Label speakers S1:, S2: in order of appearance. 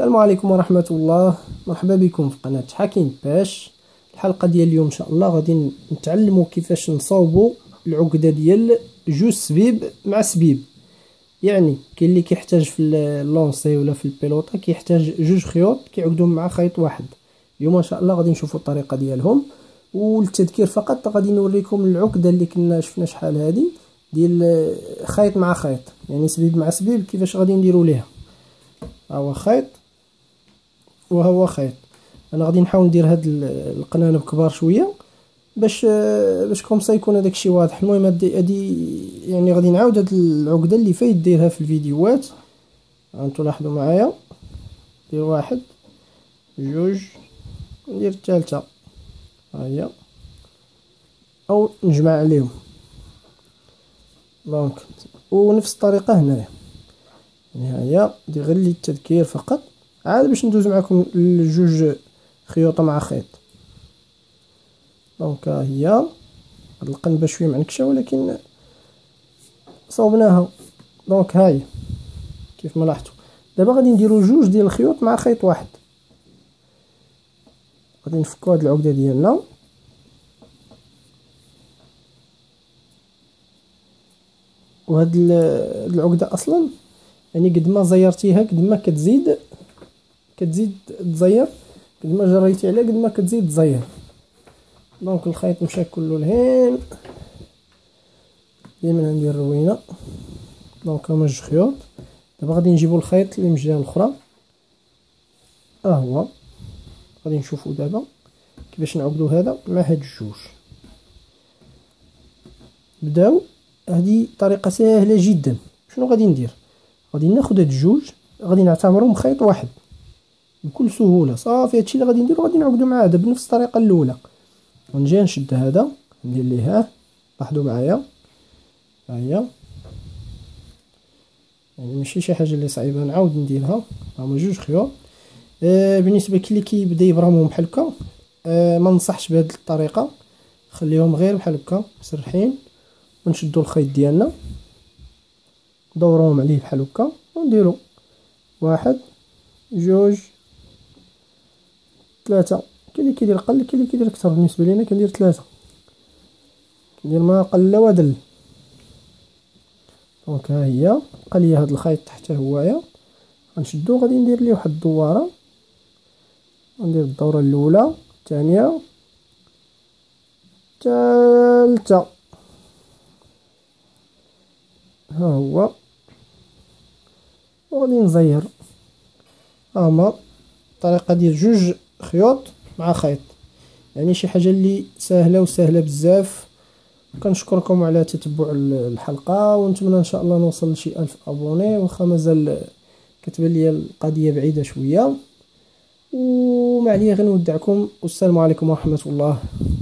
S1: السلام عليكم ورحمة الله. مرحبا بكم في قناة حكيم باش. الحلقة ديال اليوم ان شاء الله غادي نتعلموا كيفاش نصاوبوا العقدة ديال جوج سبيب مع سبيب. يعني كاين اللي كيحتاج في اللونسي ولا في البيلوطه كيحتاج جوج خيوط كيعقدوهم مع خيط واحد. اليوم ان شاء الله غادي نشوفوا الطريقة ديالهم، والتذكير فقط غادي نوريكم العقدة اللي كنا شفنا شحال هذه ديال خيط مع خيط، يعني سبيب مع سبيب كيفاش غادي نديروا ليها. ها هو خيط وها هو خيط. انا غادي نحاول ندير هاد القنانب كبار شويه باش كومسا يكون هذاك الشيء واضح. المهم هادي يعني غادي نعاود هاد العقده اللي فايت ديرها في الفيديوهات. انتم لاحظوا معايا، ندير واحد جوج ندير الثالثه، ها هي، او نجمع عليهم دونك. ونفس الطريقه هنايا، يعني ها هي ندير غير لي التذكير فقط عاد باش ندوز معكم الجوج خيوطه مع خيط. دونك ها هي هاد القنبه شويه معنكشه ولكن صوبناها. دونك ها هي كيف ما لاحظتوا. دابا غادي نديروا جوج ديال الخيوط مع خيط واحد. غادي نفكوا هاد العقده ديالنا، وهاد العقده اصلا يعني قد ما زيرتيها قد ما كتزيد تزير، قد ما جريتي عليها قد ما كتزيد تزير. دونك الخيط مشى كله لهين، ديما ندير روينه. دونك هما جوج خيوط. دابا غادي نجيبو الخيط اللي من الجهه الاخرى، ها هو. غادي نشوفو دابا كيفاش نعقدو هذا مع هاد الجوج. بداو، هذه طريقه سهله جدا. شنو غادي ندير؟ غادي ناخذ هاد الجوج غادي نعتبرهم خيط واحد بكل سهوله. صافي هادشي اللي غادي نديرو، غادي نعقدو مع هذا بنفس الطريقه الاولى. ونجي نشد هذا ندير ليه، لاحظوا معايا، ها هي، يعني ماشي شي حاجه اللي صعيبه نعاود نديرها. هما جوج خيوط. بالنسبه كلي كيبدا يبرمهم بحال هكا، ما ننصحش بهذه الطريقه، خليهم غير بحال هكا مسرحين. ونشدوا الخيط ديالنا ندوروهم عليه بحال هكا ونديروا واحد جوج ثلاثة. كاين اللي كيدير قل، كاين اللي كيدير اكثر. بالنسبه لينا كندير ثلاثة، كندير ما قل لا دل. دونك ها هي بقى لي هذا الخيط حتى هوايا، غنشدو غادي ندير ليه واحد الدواره. غندير الدوره الاولى، الثانيه، الثالثه. ها هو، وغادي نزير. هما الطريقه ديال جوج خيوط مع خيط، يعني شي حاجه اللي سهله بزاف. كنشكركم على تتبع الحلقه، ونتمنى ان شاء الله نوصل لشي 1000 ابوني، واخا مازال كتبان لي القضيه بعيده شويه. وما عليا غير نودعكم، والسلام عليكم ورحمه الله.